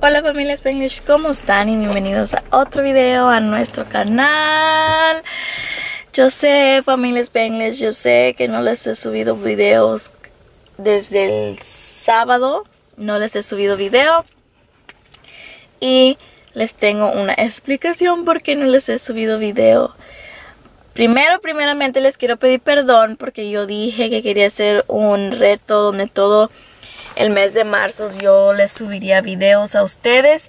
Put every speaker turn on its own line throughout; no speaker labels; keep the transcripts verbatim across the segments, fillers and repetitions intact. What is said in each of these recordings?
Hola familia Spanglish, ¿cómo están? Y bienvenidos a otro video a nuestro canal. Yo sé, familia Spanglish, yo sé que no les he subido videos desde el sábado. No les he subido video. Y les tengo una explicación por qué no les he subido video. Primero, primeramente les quiero pedir perdón porque yo dije que quería hacer un reto donde todo el mes de marzo yo les subiría videos a ustedes.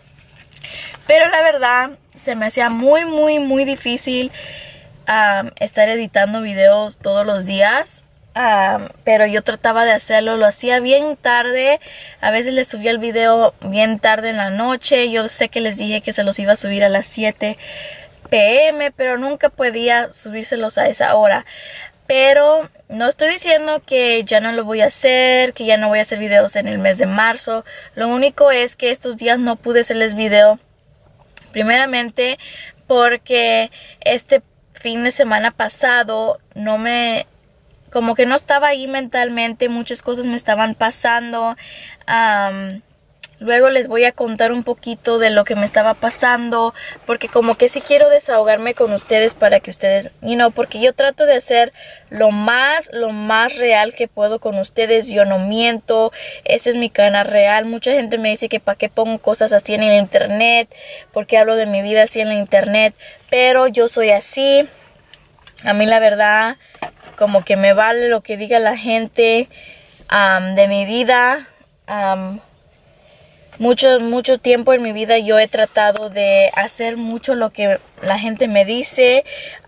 Pero la verdad se me hacía muy, muy, muy difícil um, estar editando videos todos los días. Um, pero yo trataba de hacerlo, lo hacía bien tarde. A veces les subía el video bien tarde en la noche. Yo sé que les dije que se los iba a subir a las siete p m, pero nunca podía subírselos a esa hora. Pero no estoy diciendo que ya no lo voy a hacer, que ya no voy a hacer videos en el mes de marzo. Lo único es que estos días no pude hacerles video. Primeramente porque este fin de semana pasado no me... como que no estaba ahí mentalmente. Muchas cosas me estaban pasando. Um, Luego les voy a contar un poquito de lo que me estaba pasando, porque como que sí quiero desahogarme con ustedes para que ustedes, you know, porque yo trato de hacer lo más, lo más real que puedo con ustedes. Yo no miento, ese es mi canal real. Mucha gente me dice que para qué pongo cosas así en el internet, porque hablo de mi vida así en la internet, pero yo soy así. A mí la verdad, como que me vale lo que diga la gente um, de mi vida. Um, Mucho, mucho tiempo en mi vida yo he tratado de hacer mucho lo que la gente me dice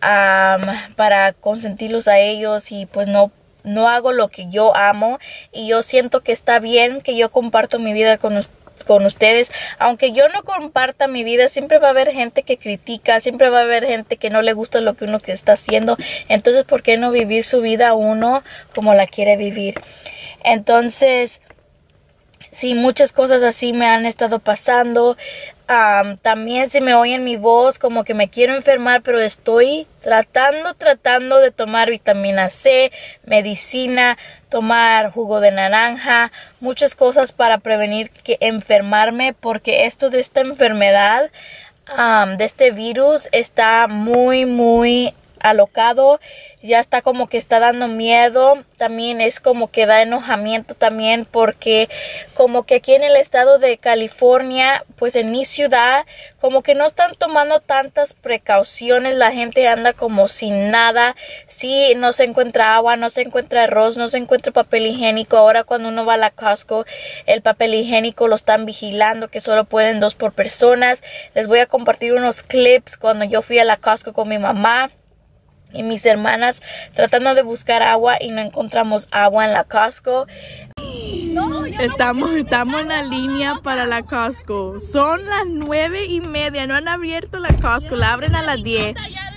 um, para consentirlos a ellos, y pues no, no hago lo que yo amo. Y yo siento que está bien que yo comparto mi vida con ustedes. con ustedes, aunque yo no comparta mi vida, siempre va a haber gente que critica, siempre va a haber gente que no le gusta lo que uno que está haciendo. Entonces, ¿por qué no vivir su vida uno como la quiere vivir? Entonces, sí, muchas cosas así me han estado pasando. Um, también si me oyen mi voz, como que me quiero enfermar, pero estoy tratando, tratando de tomar vitamina C, medicina, tomar jugo de naranja, muchas cosas para prevenir que enfermarme, porque esto de esta enfermedad, um, de este virus, está muy, muy alocado. Ya está como que está dando miedo. También es como que da enojamiento también, porque como que aquí en el estado de California, pues en mi ciudad, como que no están tomando tantas precauciones. La gente anda como sin nada. Sí, no se encuentra agua, no se encuentra arroz, no se encuentra papel higiénico. Ahora cuando uno va a la Costco, el papel higiénico lo están vigilando, que solo pueden dos por personas. Les voy a compartir unos clips cuando yo fui a la Costco con mi mamá y mis hermanas tratando de buscar agua y no encontramos agua en la Costco. No, estamos, no estamos en la línea para la Costco. Son las nueve y media, no han abierto la Costco, la abren a las diez.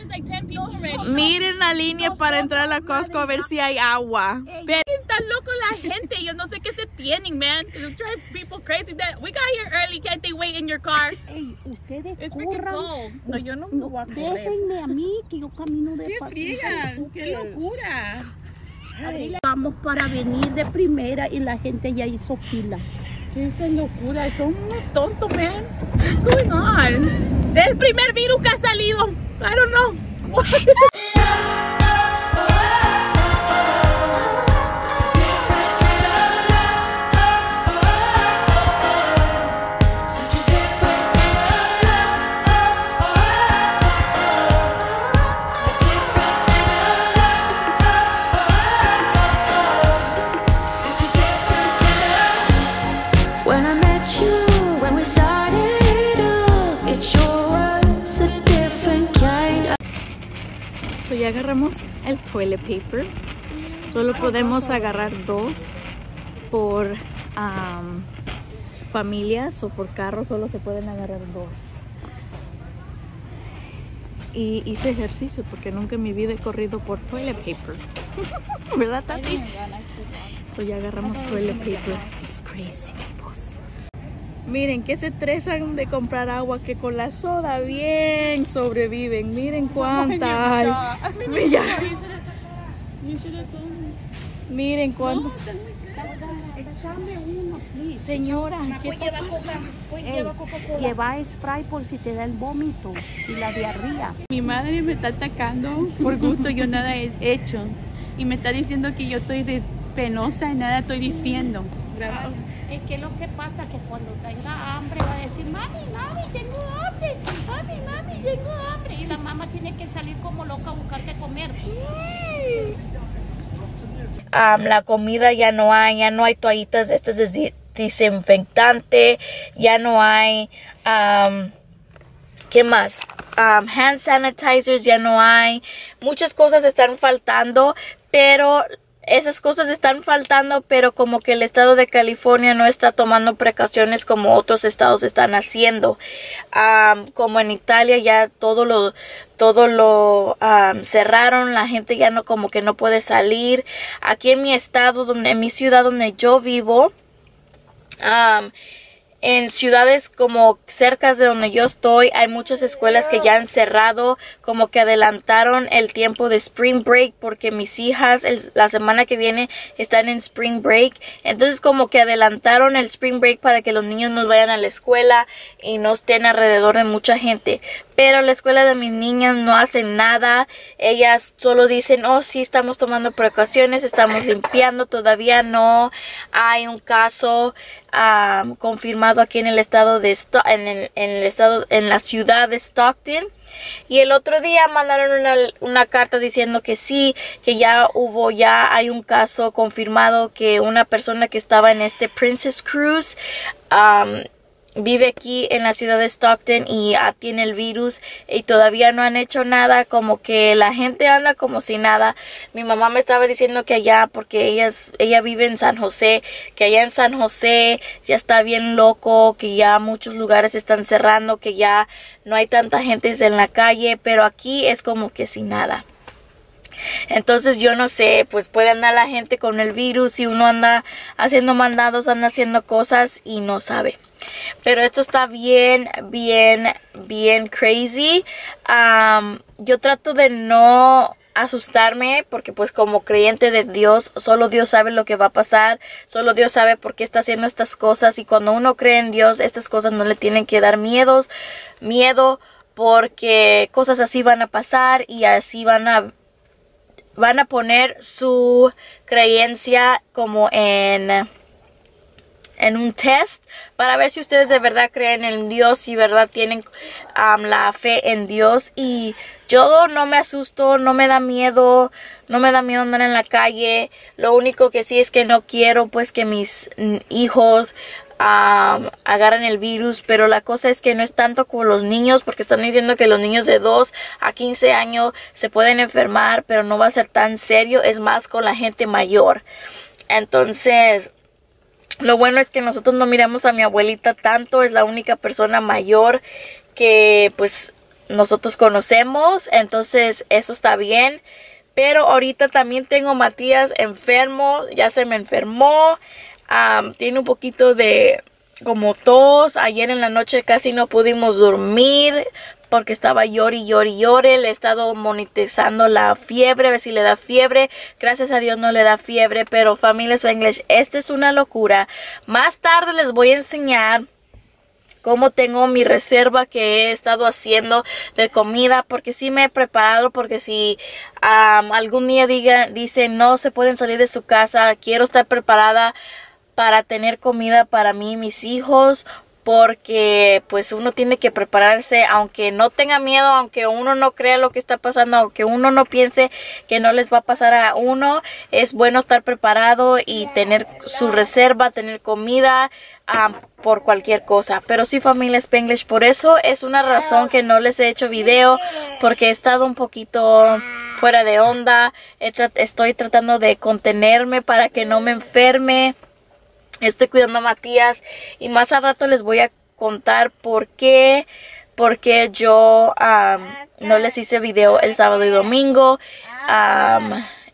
Miren la línea para entrar a la Costco a ver si hay agua. Pero
está loco la gente, yo no sé qué se tienen, man. It drives people crazy. That we got here early, can't they wait in your car?
Ey, ustedes
It's freaking
corran.
cold. No, yo no,
No,
voy a correr.
déjenme a mí que yo camino de
¿Qué
pa-
friegan? ¡Qué locura!
Ay, vamos para venir de primera y la gente ya hizo fila.
¿Qué es esa locura? Son unos tontos, man. What's going on? Es el primer virus que ha salido. I don't know.
So ya agarramos el toilet paper. Solo podemos agarrar dos por um, familias, o por carro solo se pueden agarrar dos. Y hice ejercicio porque nunca en mi vida he corrido por toilet paper. ¿Verdad, Tati? So ya agarramos toilet paper. It's crazy, boss. Miren que se estresan de comprar agua, que con la soda bien sobreviven. Miren cuántas hay. Mira. Miren cuántas.
Échame uno, please.
Señora, ¿qué
Pues
está
lleva
pasando?
coca, pues
Ey,
lleva Coca-Cola.
lleva spray por si te da el vómito y la diarrea.
Mi madre me está atacando por gusto, yo nada he hecho. Y me está diciendo que yo estoy de penosa y nada estoy diciendo. Graba.
Es que lo que pasa es que cuando tenga hambre va a decir, mami, mami, tengo hambre, mami, mami, tengo hambre. Y la mamá tiene que salir como loca a buscar qué comer.
Um, la comida ya no hay, ya no hay toallitas de estas de desinfectante, ya no hay, um, ¿qué más? Um, hand sanitizers ya no hay, muchas cosas están faltando, pero esas cosas están faltando, pero como que el estado de California no está tomando precauciones como otros estados están haciendo. Um, como en Italia ya todo lo todo lo um, cerraron, la gente ya no como que no puede salir. Aquí en mi estado, donde en mi ciudad donde yo vivo, um, en ciudades como cerca de donde yo estoy, hay muchas escuelas que ya han cerrado, como que adelantaron el tiempo de Spring Break, porque mis hijas el, la semana que viene están en Spring Break. Entonces como que adelantaron el Spring Break para que los niños no vayan a la escuela y no estén alrededor de mucha gente. Pero la escuela de mis niñas no hacen nada. Ellas solo dicen, oh sí, estamos tomando precauciones, estamos limpiando. Todavía no hay un caso um, confirmado aquí en el estado de Sto en, el, en el estado en la ciudad de Stockton. Y el otro día mandaron una, una carta diciendo que sí, que ya hubo, ya hay un caso confirmado que una persona que estaba en este Princess Cruise um, vive aquí en la ciudad de Stockton y ah, tiene el virus y todavía no han hecho nada, como que la gente anda como si nada. Mi mamá me estaba diciendo que allá, porque ella, es, ella vive en San José, que allá en San José ya está bien loco, que ya muchos lugares están cerrando, que ya no hay tanta gente en la calle, pero aquí es como que sin nada. Entonces yo no sé, pues puede andar la gente con el virus y uno anda haciendo mandados, anda haciendo cosas y no sabe. Pero esto está bien, bien, bien crazy. Um, yo trato de no asustarme porque pues como creyente de Dios, solo Dios sabe lo que va a pasar. Solo Dios sabe por qué está haciendo estas cosas. Y cuando uno cree en Dios, estas cosas no le tienen que dar miedos, miedo porque cosas así van a pasar y así van a... van a poner su creencia como en, en un test para ver si ustedes de verdad creen en Dios y verdad tienen um, la fe en Dios. Y yo no me asusto, no me da miedo, no me da miedo andar en la calle. Lo único que sí es que no quiero pues que mis hijos Um, agarran el virus, pero la cosa es que no es tanto como los niños, porque están diciendo que los niños de dos a quince años se pueden enfermar, pero no va a ser tan serio, es más con la gente mayor. Entonces lo bueno es que nosotros no miramos a mi abuelita tanto, es la única persona mayor que pues nosotros conocemos, entonces eso está bien. Pero ahorita también tengo a Matías enfermo, ya se me enfermó. Um, tiene un poquito de como tos. Ayer en la noche casi no pudimos dormir porque estaba llori y llori y llore. Le he estado monitorizando la fiebre, a ver si le da fiebre. Gracias a Dios no le da fiebre, pero familia Spanglish, esta es una locura. Más tarde les voy a enseñar cómo tengo mi reserva que he estado haciendo de comida, porque sí me he preparado, porque si um, algún día diga, dice no se pueden salir de su casa, quiero estar preparada para tener comida para mí y mis hijos, porque pues uno tiene que prepararse, aunque no tenga miedo, aunque uno no crea lo que está pasando, aunque uno no piense que no les va a pasar a uno, es bueno estar preparado y tener su reserva, tener comida um, por cualquier cosa. Pero sí, familia Spanglish, por eso es una razón que no les he hecho video, porque he estado un poquito fuera de onda. Estoy tratando de contenerme para que no me enferme. Estoy cuidando a Matías y más al rato les voy a contar por qué, por qué yo um, no les hice video el sábado y domingo. Um,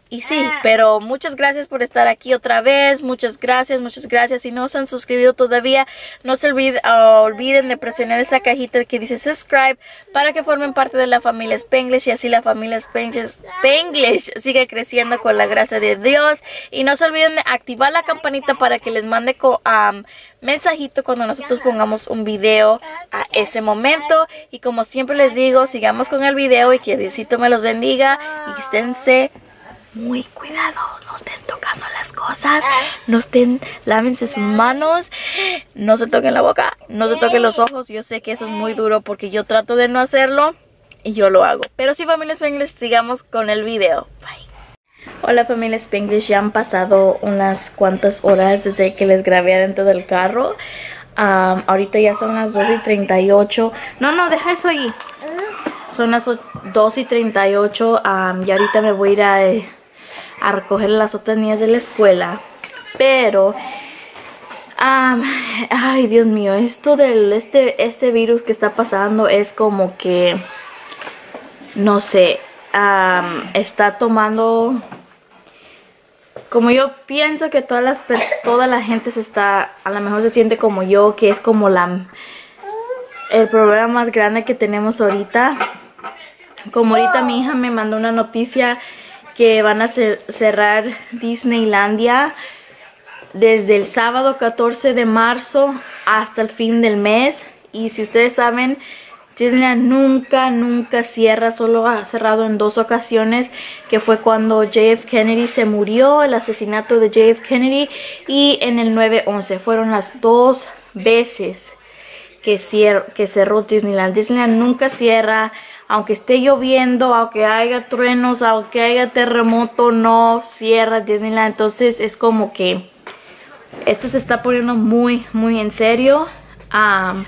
Y sí, pero muchas gracias por estar aquí otra vez. Muchas gracias, muchas gracias. Si no se han suscrito todavía, no se olviden, uh, olviden de presionar esa cajita que dice subscribe para que formen parte de la familia Spanglish y así la familia Spanglish, Spanglish siga creciendo con la gracia de Dios. Y no se olviden de activar la campanita para que les mande um, mensajito cuando nosotros pongamos un video a ese momento. Y como siempre les digo, sigamos con el video y que Diosito me los bendiga y esténse muy cuidado, no estén tocando las cosas, no estén, lávense sus manos, no se toquen la boca, no se toquen los ojos. Yo sé que eso es muy duro porque yo trato de no hacerlo y yo lo hago. Pero sí, familia Spanglish, sigamos con el video. Bye. Hola familia Spanglish, ya han pasado unas cuantas horas desde que les grabé adentro del carro. Um, ahorita ya son las dos y treinta y ocho. No, no, deja eso ahí. Son las dos y treinta y ocho um, y ahorita me voy a ir a... Eh, a recoger las otras niñas de la escuela. Pero um, ay, Dios mío, esto del este este virus que está pasando es como que no sé, um, está tomando, como yo pienso que todas las toda la gente se está, a lo mejor se siente como yo, que es como la el problema más grande que tenemos ahorita. Como ahorita mi hija me mandó una noticia que van a cerrar Disneylandia desde el sábado catorce de marzo hasta el fin del mes. Y si ustedes saben, Disneyland nunca, nunca cierra, solo ha cerrado en dos ocasiones, que fue cuando J F Kennedy se murió, el asesinato de J F Kennedy, y en el nueve once. Fueron las dos veces que, que cerró Disneyland. Disneyland nunca cierra. Aunque esté lloviendo, aunque haya truenos, aunque haya terremoto, no cierra Disneyland. Entonces es como que esto se está poniendo muy, muy en serio. Um,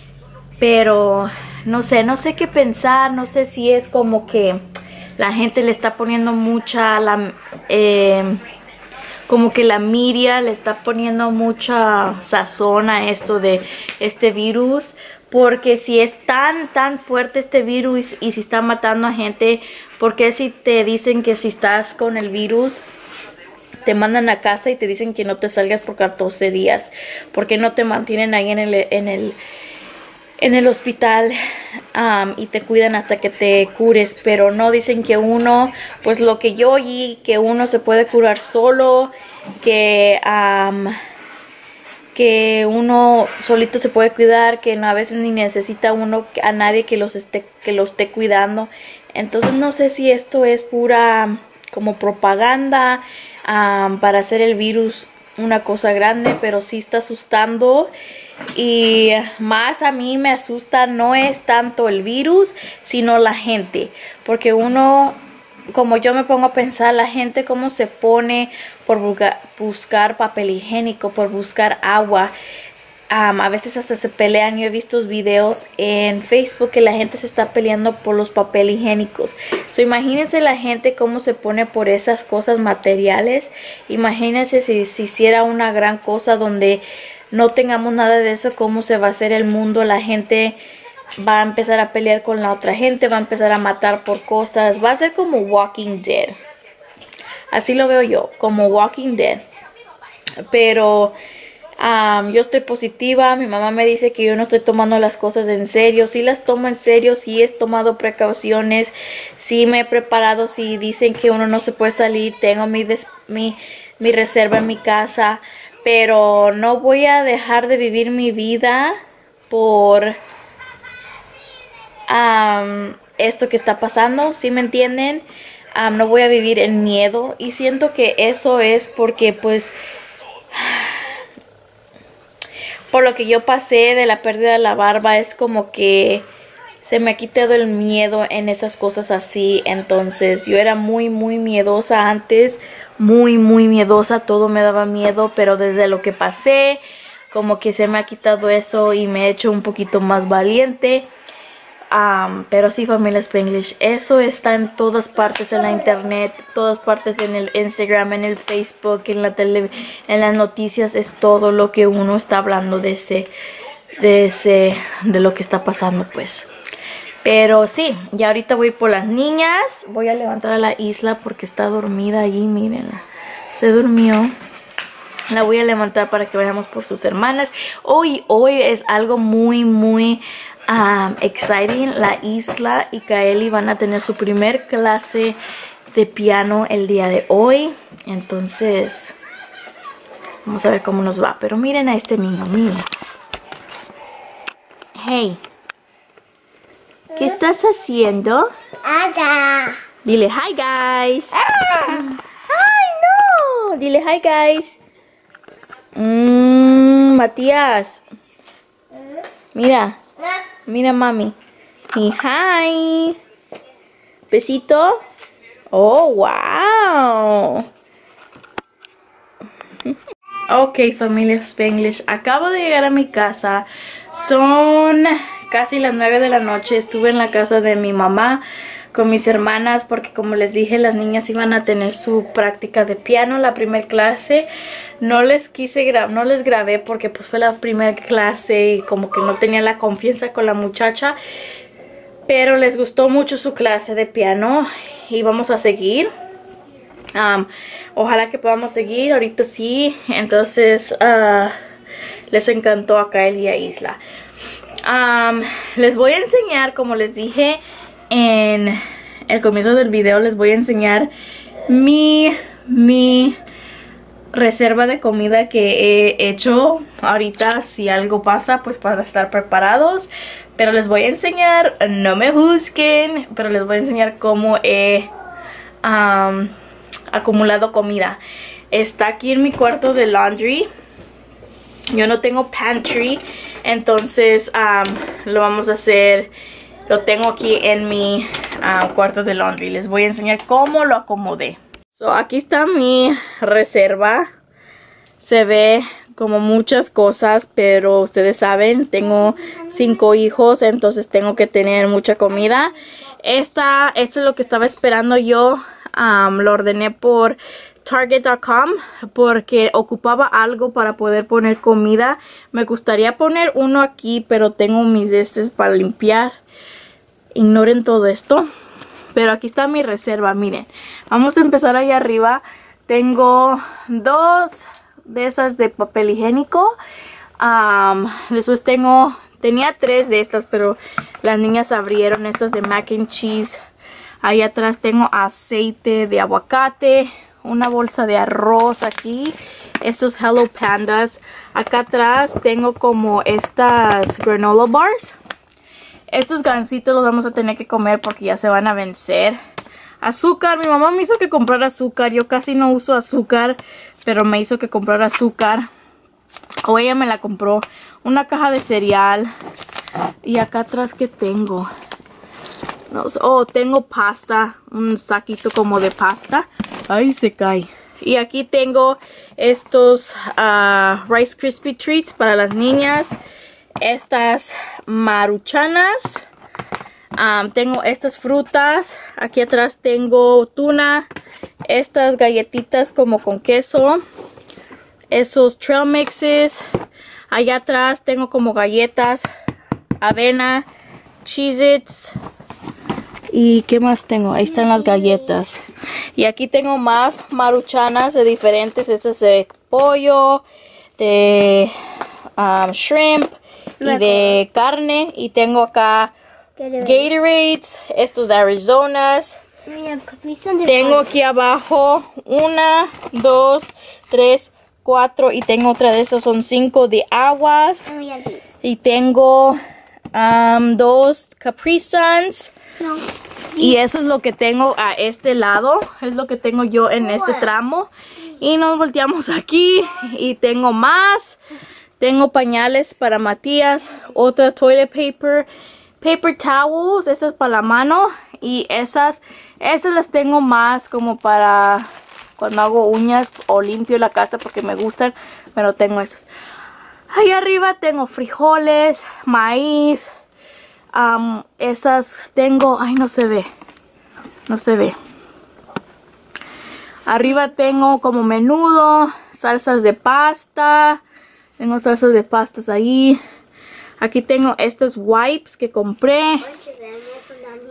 pero no sé, no sé qué pensar. No sé si es como que la gente le está poniendo mucha, la, eh, como que la media le está poniendo mucha sazón a esto de este virus. Porque si es tan, tan fuerte este virus y, y si está matando a gente, ¿por qué si te dicen que si estás con el virus, te mandan a casa y te dicen que no te salgas por catorce días? ¿Por qué no te mantienen ahí en el, en el, en el hospital um, y te cuidan hasta que te cures? Pero no dicen que uno, pues lo que yo oí, que uno se puede curar solo, que... Um, que uno solito se puede cuidar, que a veces ni necesita uno a nadie que los esté, que lo esté cuidando. Entonces no sé si esto es pura como propaganda um, para hacer el virus una cosa grande, pero sí está asustando. Y más a mí me asusta no es tanto el virus, sino la gente, porque uno, como yo me pongo a pensar, la gente cómo se pone por buscar papel higiénico, por buscar agua. Um, a veces hasta se pelean. Yo he visto videos en Facebook que la gente se está peleando por los papel higiénicos. So, imagínense la gente cómo se pone por esas cosas materiales. Imagínense si se si hiciera una gran cosa donde no tengamos nada de eso, cómo se va a hacer el mundo. La gente va a empezar a pelear con la otra gente, va a empezar a matar por cosas. Va a ser como Walking Dead. Así lo veo yo, como Walking Dead. Pero um, yo estoy positiva. Mi mamá me dice que yo no estoy tomando las cosas en serio. Sí las tomo en serio, sí he tomado precauciones, sí me he preparado. Si dicen que uno no se puede salir, tengo mi, des mi, mi reserva en mi casa. Pero no voy a dejar de vivir mi vida por um, esto que está pasando. ¿Sí me entienden? Um, no voy a vivir en miedo. Y siento que eso es porque pues por lo que yo pasé de la pérdida de la barba, es como que se me ha quitado el miedo en esas cosas así. Entonces yo era muy muy miedosa antes, muy muy miedosa, todo me daba miedo, pero desde lo que pasé como que se me ha quitado eso y me he hecho un poquito más valiente. Um, pero sí, familia Spanglish, eso está en todas partes en la internet, todas partes en el Instagram, en el Facebook, en la tele, en las noticias. Es todo lo que uno está hablando de ese, de ese, de lo que está pasando, pues. Pero sí, ya ahorita voy por las niñas. Voy a levantar a la Isla porque está dormida allí, mírenla. Se durmió. La voy a levantar para que vayamos por sus hermanas. Hoy, hoy es algo muy, muy um, exciting. La Isla y Kaeli van a tener su primer clase de piano el día de hoy. Entonces, vamos a ver cómo nos va. Pero miren a este niño, miren. Hey. ¿Qué estás haciendo?
Ada.
Dile hi guys. Ay no. Dile hi guys. Mmm, Matías. Mira. Mira mami. Y hi. Besito. Oh, wow. Ok, familia Spanglish. Acabo de llegar a mi casa. Son casi las nueve de la noche. Estuve en la casa de mi mamá con mis hermanas porque, como les dije, las niñas iban a tener su práctica de piano, la primera clase. No les quise grabar, no les grabé porque pues fue la primera clase y como que no tenía la confianza con la muchacha. Pero les gustó mucho su clase de piano y vamos a seguir. Um, ojalá que podamos seguir, ahorita sí. Entonces uh, les encantó a Kaeli y a Isla. Um, les voy a enseñar, como les dije en el comienzo del video, les voy a enseñar mi, mi reserva de comida que he hecho ahorita. Si algo pasa, pues para estar preparados. Pero les voy a enseñar, no me juzguen, pero les voy a enseñar cómo he um, acumulado comida. Está aquí en mi cuarto de laundry. Yo no tengo pantry, entonces um, lo vamos a hacer, lo tengo aquí en mi uh, cuarto de laundry. Les voy a enseñar cómo lo acomodé. So, aquí está mi reserva. Se ve como muchas cosas, pero ustedes saben, tengo cinco hijos, entonces tengo que tener mucha comida. Esta, esto es lo que estaba esperando yo. Um, lo ordené por Target punto com porque ocupaba algo para poder poner comida. Me gustaría poner uno aquí, pero tengo mis destes para limpiar. Ignoren todo esto. Pero aquí está mi reserva, miren. Vamos a empezar ahí arriba. Tengo dos de esas de papel higiénico. Um, después tengo, tenía tres de estas, pero las niñas abrieron estas de mac and cheese. Ahí atrás tengo aceite de aguacate, una bolsa de arroz aquí, estos Hello Pandas. Acá atrás tengo como estas granola bars. Estos gansitos los vamos a tener que comer porque ya se van a vencer. Azúcar, mi mamá me hizo que comprar azúcar. Yo casi no uso azúcar, pero me hizo que comprar azúcar. O ella me la compró. Una caja de cereal. Y acá atrás, ¿qué tengo? No sé. Oh, tengo pasta. Un saquito como de pasta. Ay, se cae. Y aquí tengo estos uh, Rice Krispie Treats para las niñas. Estas maruchanas. Um, tengo estas frutas. Aquí atrás tengo tuna. Estas galletitas como con queso. Esos trail mixes. Allá atrás tengo como galletas, avena, Cheez-Its. ¿Y qué más tengo? Ahí están las galletas. Y aquí tengo más maruchanas de diferentes. Estas de pollo, de um, shrimp y de carne. Y tengo acá Gatorades, estos Arizonas. Tengo aquí abajo una, dos, tres, cuatro. Y tengo otra de esas, son cinco de aguas. Y tengo um, dos Capri Suns. No. Y eso es lo que tengo a este lado. Es lo que tengo yo en este tramo. Y nos volteamos aquí. Y tengo más. Tengo pañales para Matías. Otra toilet paper. Paper towels. Estas para la mano. Y esas. Esas las tengo más como para cuando hago uñas o limpio la casa porque me gustan. Pero tengo esas. Ahí arriba tengo frijoles, maíz. Um, esas tengo, ay no se ve, no se ve. Arriba tengo como menudo, salsas de pasta, tengo salsas de pastas ahí. Aquí tengo estas wipes que compré.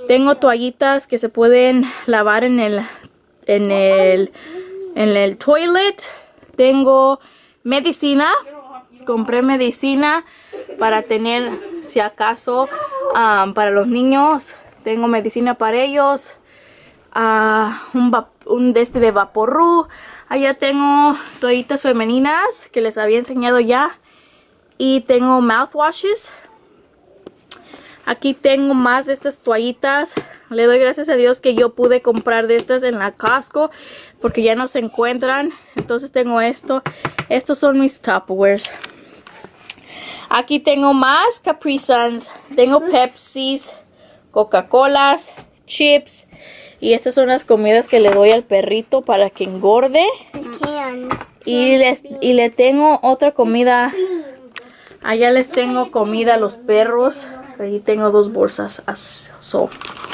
Tengo toallitas que se pueden lavar en el, en el, en el toilet. Tengo medicina. Compré medicina para tener, si acaso, um, para los niños. Tengo medicina para ellos. Uh, un, un de este de Vaporru. Allá tengo toallitas femeninas que les había enseñado ya. Y tengo mouthwashes. Aquí tengo más de estas toallitas. Le doy gracias a Dios que yo pude comprar de estas en la Costco, porque ya no se encuentran. Entonces tengo esto. Estos son mis Tupperwares. Aquí tengo más Capri Suns. Tengo Pepsis, Coca-Colas, chips. Y estas son las comidas que le doy al perrito para que engorde. Y, les, y le tengo otra comida. Allá les tengo comida a los perros. Ahí tengo dos bolsas. So.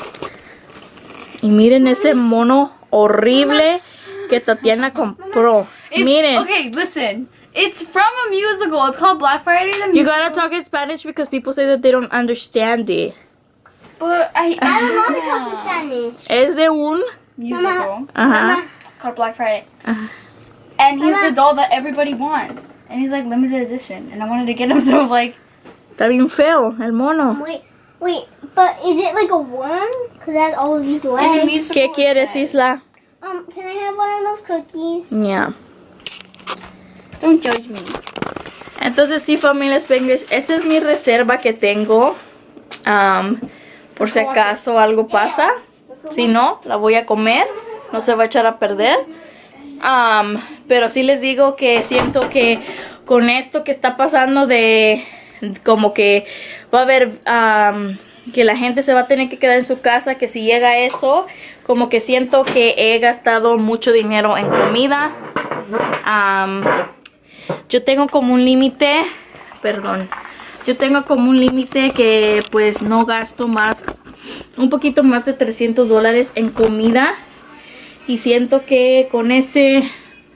Y miren ese mono horrible que Tatiana compró.
It's,
miren.
Okay, listen. It's from a musical. It's called Black Friday the Musical.
You gotta talk in Spanish because people say that they don't understand it.
But I,
I don't know how to talk in Spanish.
Es de un...
musical
Ajá.
called Black Friday.
Ajá.
And he's the doll that everybody wants. And he's like limited edition. And I wanted to get him, so like...
Está bien feo el mono.
Wait, wait, but is it like a worm? Because it has all of these
In the
legs.
musical,
¿Qué
it
quieres,
says-
Isla?
Um, can I have one of those cookies?
Yeah.
Don't judge me.
Entonces sí, familia Spanglish, esa es mi reserva que tengo. Um, por si acaso algo pasa. Si no, la voy a comer. No se va a echar a perder. Um, pero sí les digo que siento que con esto que está pasando de... Como que va a haber... Um, que la gente se va a tener que quedar en su casa. Que si llega eso, como que siento que he gastado mucho dinero en comida. Um, yo tengo como un límite, perdón, yo tengo como un límite que pues no gasto más, un poquito más de trescientos dólares en comida. Y siento que con este,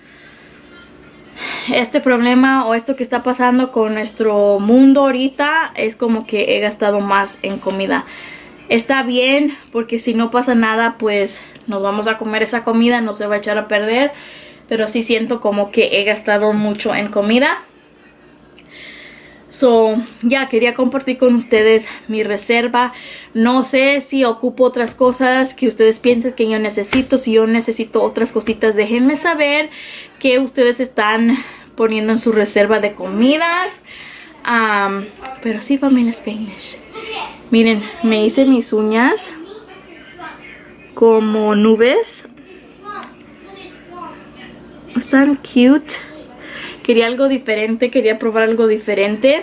este problema o esto que está pasando con nuestro mundo ahorita, es como que he gastado más en comida. Está bien, porque si no pasa nada, pues nos vamos a comer esa comida, no se va a echar a perder. Pero sí siento como que he gastado mucho en comida. So, ya quería compartir con ustedes mi reserva. No sé si ocupo otras cosas que ustedes piensen que yo necesito. Si yo necesito otras cositas, déjenme saber qué ustedes están poniendo en su reserva de comidas. Um, pero sí, familia Spanglish. Miren, me hice mis uñas como nubes. Están cute. Quería algo diferente, quería probar algo diferente.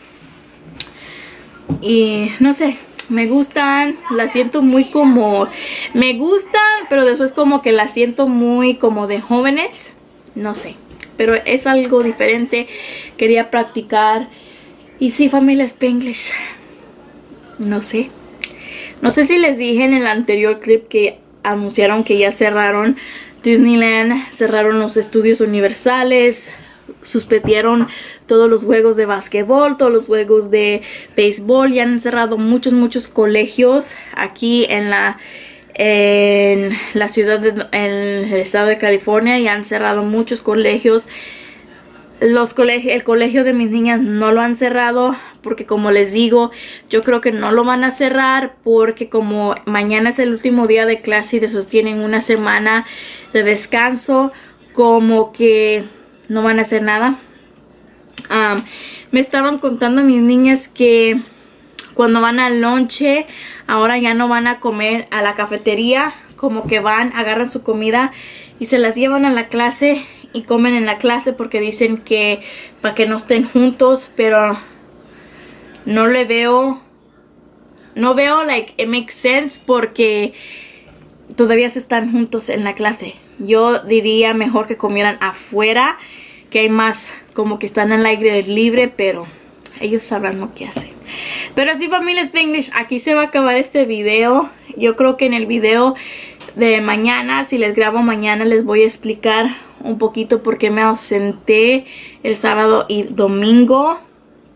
Y no sé, me gustan, las siento muy como... Me gustan, pero después como que las siento muy como de jóvenes. No sé, pero es algo diferente. Quería practicar. Y sí, familia Spanglish. No sé. No sé si les dije en el anterior clip que anunciaron que ya cerraron Disneyland, cerraron los estudios universales, suspendieron todos los juegos de básquetbol, todos los juegos de béisbol. Ya han cerrado muchos, muchos colegios aquí en la, en la ciudad, de, en el estado de California. Ya han cerrado muchos colegios. Los colegios, el colegio de mis niñas no lo han cerrado porque, como les digo, yo creo que no lo van a cerrar porque como mañana es el último día de clase y después tienen una semana de descanso, como que no van a hacer nada. Um, me estaban contando mis niñas que cuando van al lonche, ahora ya no van a comer a la cafetería, como que van, agarran su comida y se las llevan a la clase y comen en la clase porque dicen que para que no estén juntos, pero no le veo, no veo like it makes sense porque todavía se están juntos en la clase. Yo diría mejor que comieran afuera, que hay más como que están al aire libre, pero ellos sabrán lo que hacen. Pero sí, familia Spanglish, aquí se va a acabar este video. Yo creo que en el video de mañana, si les grabo mañana, les voy a explicar un poquito por qué me ausenté el sábado y domingo.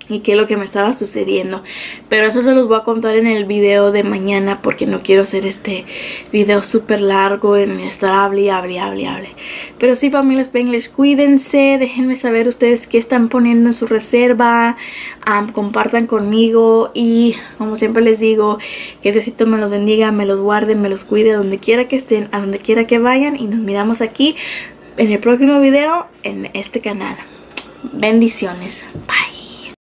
y qué es lo que me estaba sucediendo. Pero eso se los voy a contar en el video de mañana, porque no quiero hacer este video súper largo en estar hable y hable, hable, hable. Pero sí, familia Spanglish, cuídense, déjenme saber ustedes qué están poniendo en su reserva, um, compartan conmigo, y como siempre les digo, que Diosito me los bendiga, me los guarde, me los cuide donde quiera que estén, a donde quiera que vayan, y nos miramos aquí en el próximo video en este canal. Bendiciones. Bye.